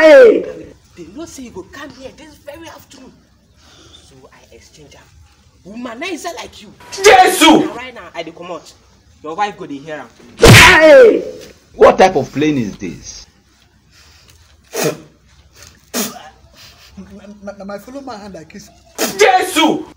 They know say you go come here this very afternoon. So I exchange am. Womanizer like you. Jesus! Right now, I dey come out. Your wife go dey hear am. What type of plane is this? My fellow man hand I kiss. Jesus!